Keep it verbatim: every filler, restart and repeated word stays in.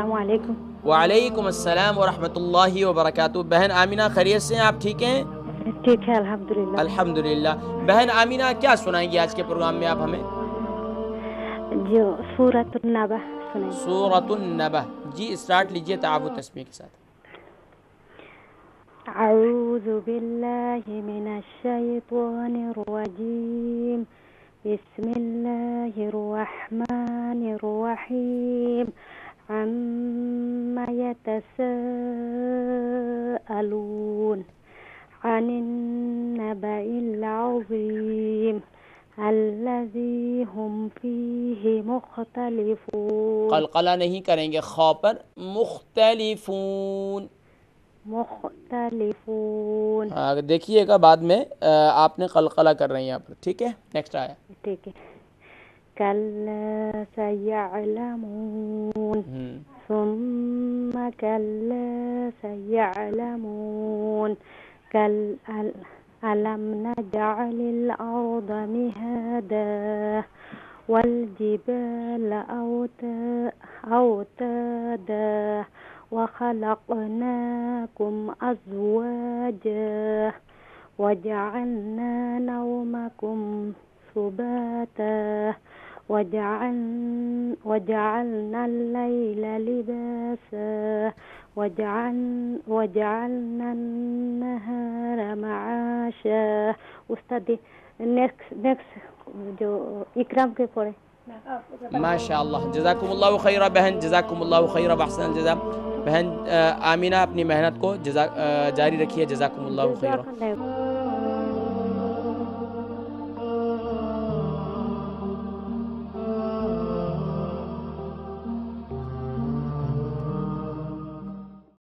अस्सलाम वालेकुम। वालेकुम अस्सलाम व रहमतुल्लाहि व बरकातुहू। बहन आमीना खैरियत से हैं, आप ठीक हैं? ठीक है अल्हम्दुलिल्लाह। अल्हम्दुलिल्लाह। बहन आमीना क्या सुनाएंगी आज के प्रोग्राम में आप हमें? जो सूरतुन नबा सुनाएंगे। सूरतुन नबा, जी स्टार्ट लीजिए तावु तस्मीह के साथ। अऊज़ु बिल्लाहि मिनश शैतानिर रजीम। बिस्मिल्लाहिर रहमानिर रहीम। अम्मा यतसाअलून अनिन नबइल अज़ीम अल्लज़ी हुम फीही मुख्तलिफून। कलकला नहीं करेंगे खौ पर, मुख्तलिफून मुख्तलिफून। हाँ देखिएगा बाद में आपने कलकला कर रहे हैं यहाँ पर, ठीक है। नेक्स्ट आया। ठीक है। कल्ला सयअलमून सुम्मा कल्ला सयअलमून कल अलम नजअलिल अर्द मिहादा वल जिबाल औतादा व खलक़नाकुम अज़वाजा वजअलना नौमकुम सुबाता वजअलना अल-लैला लिबासा वजअलना अन-नहारा मआशा। उस्ताद नेक्स्ट नेक्स्ट जो इकराम के पढ़े। माशाअल्लाह, जज़ाकुमुल्लाहु खैरा बहन, जज़ाकुमुल्लाहु खैरा व अहसनल जज़ा। बहन आमीना अपनी मेहनत को जज़ा जारी रखिए, जज़ाकुमुल्लाहु खैरा।